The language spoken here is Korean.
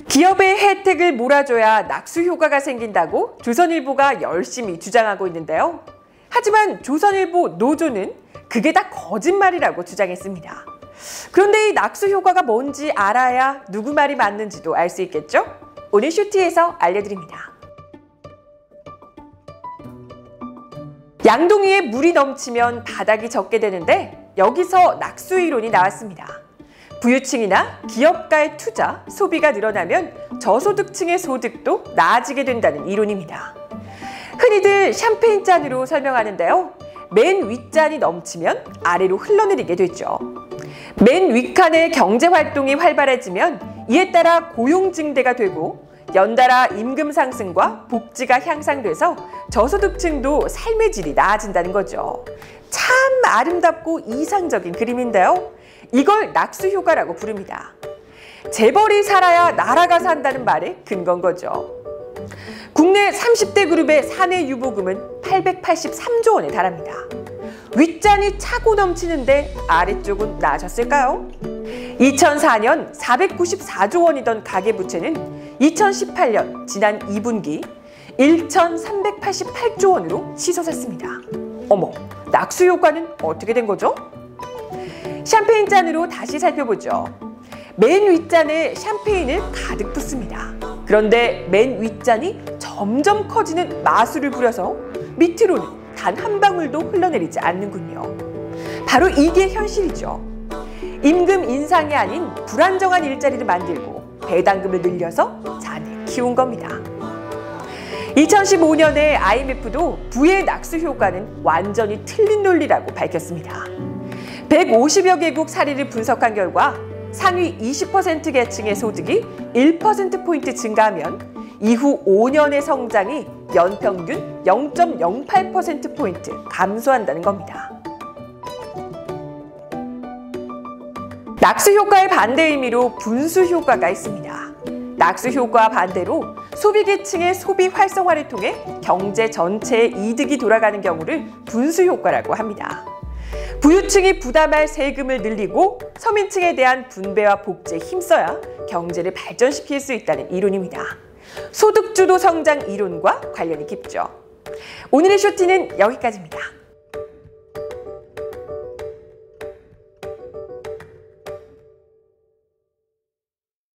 기업의 혜택을 몰아줘야 낙수 효과가 생긴다고 조선일보가 열심히 주장하고 있는데요. 하지만 조선일보 노조는 그게 다 거짓말이라고 주장했습니다. 그런데 이 낙수 효과가 뭔지 알아야 누구 말이 맞는지도 알 수 있겠죠? 오늘 슈티에서 알려드립니다. 양동이에 물이 넘치면 바닥이 젖게 되는데 여기서 낙수 이론이 나왔습니다. 부유층이나 기업가의 투자, 소비가 늘어나면 저소득층의 소득도 나아지게 된다는 이론입니다. 흔히들 샴페인 잔으로 설명하는데요. 맨 윗잔이 넘치면 아래로 흘러내리게 되죠. 맨 윗칸의 경제활동이 활발해지면 이에 따라 고용 증대가 되고 연달아 임금 상승과 복지가 향상돼서 저소득층도 삶의 질이 나아진다는 거죠. 참 아름답고 이상적인 그림인데요. 이걸 낙수 효과라고 부릅니다. 재벌이 살아야 나라가 산다는 말의 근거인 거죠. 국내 30대 그룹의 사내 유보금은 883조 원에 달합니다. 윗잔이 차고 넘치는데 아래쪽은 나아졌을까요? 2004년 494조 원이던 가계부채는 2018년 지난 2분기 1,388조 원으로 치솟았습니다. 어머, 낙수 효과는 어떻게 된 거죠? 샴페인 잔으로 다시 살펴보죠. 맨 윗잔에 샴페인을 가득 붓습니다. 그런데 맨 윗잔이 점점 커지는 마술을 부려서 밑으로는 단 한 방울도 흘러내리지 않는군요. 바로 이게 현실이죠. 임금 인상이 아닌 불안정한 일자리를 만들고 배당금을 늘려서 잔을 키운 겁니다. 2015년에 IMF도 부의 낙수 효과는 완전히 틀린 논리라고 밝혔습니다. 150여 개국 사례를 분석한 결과 상위 20% 계층의 소득이 1%포인트 증가하면 이후 5년의 성장이 연평균 0.08%포인트 감소한다는 겁니다. 낙수 효과의 반대 의미로 분수 효과가 있습니다. 낙수 효과와 반대로 소비 계층의 소비 활성화를 통해 경제 전체에 이득이 돌아가는 경우를 분수 효과라고 합니다. 부유층이 부담할 세금을 늘리고 서민층에 대한 분배와 복지에 힘써야 경제를 발전시킬 수 있다는 이론입니다. 소득주도 성장 이론과 관련이 깊죠. 오늘의 쇼티는 여기까지입니다.